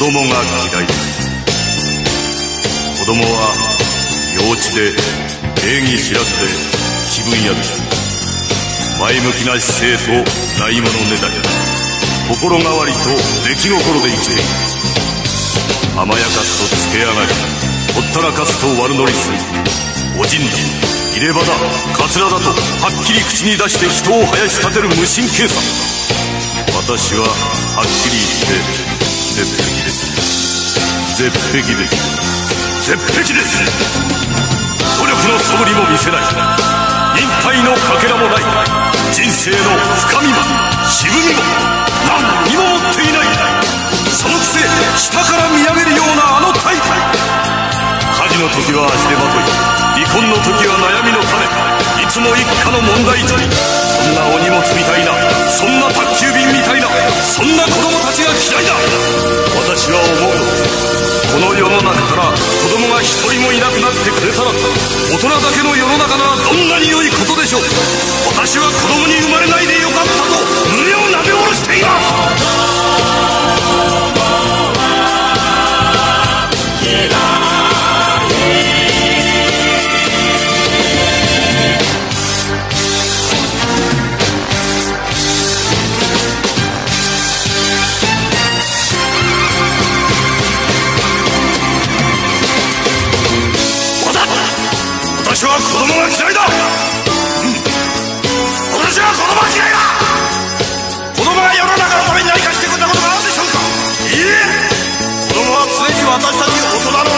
供が嫌いです。子供は幼稚で礼儀知らずで気分屋です。前向きな姿勢とないものねだり、心変わりと出来心で生きている。甘やかすとつけ上がり、ほったらかすと悪乗りする。おじんじん、入れ歯だ、カツラだとはっきり口に出して人を生やし立てる無神経さ。私ははっきり言って絶壁です。絶壁です。絶壁です。努力の素振りも見せない、忍耐のかけらもない、人生の深みも渋みも何にも持っていない。そのくせ下から見上げるようなあの態度。火事の時は足手まとい、離婚の時は悩みの種、いつも一家の問題児。そんなお荷物みたいな、そんな宅急便みたいな、そんな子供たちが嫌いだ。私は思うのです。この世の中から子供が一人もいなくなってくれたら、大人だけの世の中ならどんなに良いことでしょう。私は子供に生まれないでよかったと胸をなで下ろしています。私は子供が嫌いだ。私は子供が嫌いだ。子供が世の中のために何かしてくれたことがあるでしょうか。いいえ、子供は常に私たち大人の